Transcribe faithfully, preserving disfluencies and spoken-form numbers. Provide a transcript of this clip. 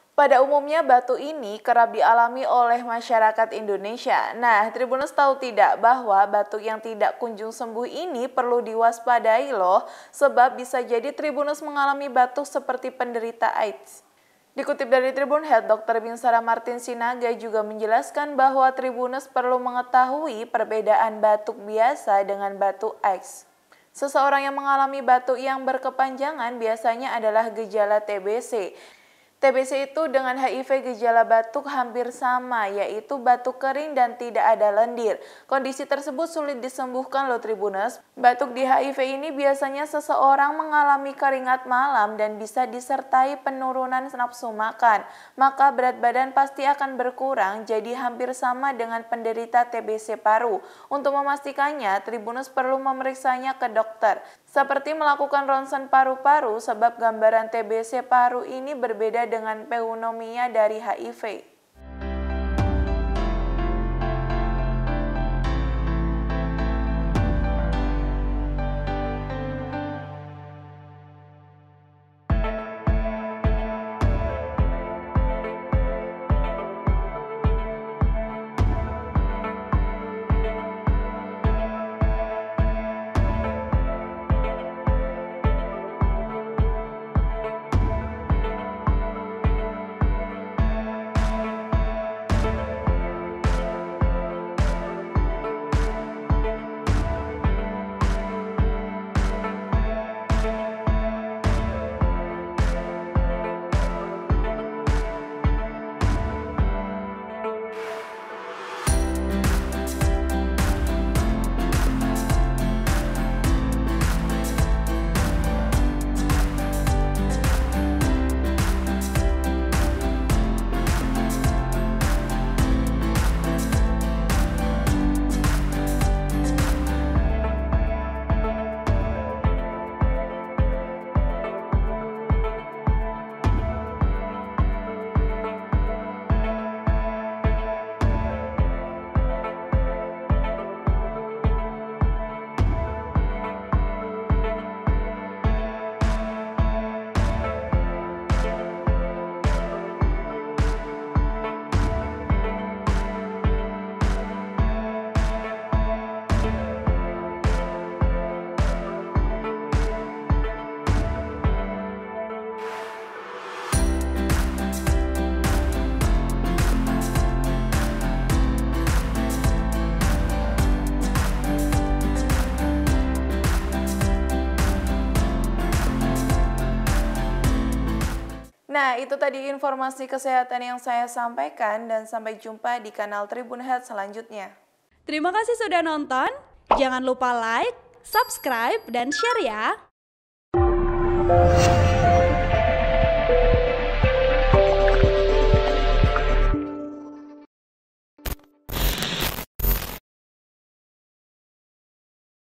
Pada umumnya batu ini kerap dialami oleh masyarakat Indonesia. Nah, Tribuners tahu tidak bahwa batuk yang tidak kunjung sembuh ini perlu diwaspadai loh, sebab bisa jadi Tribuners mengalami batuk seperti penderita AIDS. Dikutip dari Tribun Health, dokter Binsara Martin Sinaga juga menjelaskan bahwa Tribuners perlu mengetahui perbedaan batuk biasa dengan batuk AIDS. Seseorang yang mengalami batuk yang berkepanjangan biasanya adalah gejala T B C. T B C itu dengan H I V gejala batuk hampir sama, yaitu batuk kering dan tidak ada lendir. Kondisi tersebut sulit disembuhkan loh Tribuners. Batuk di H I V ini biasanya seseorang mengalami keringat malam dan bisa disertai penurunan nafsu makan. Maka berat badan pasti akan berkurang, jadi hampir sama dengan penderita T B C paru. Untuk memastikannya, Tribuners perlu memeriksanya ke dokter, seperti melakukan ronsen paru-paru sebab gambaran T B C paru ini berbeda dengan pneumonia dari H I V. Nah, itu tadi informasi kesehatan yang saya sampaikan dan sampai jumpa di kanal Tribun Health selanjutnya. Terima kasih sudah nonton. Jangan lupa like, subscribe, dan share ya.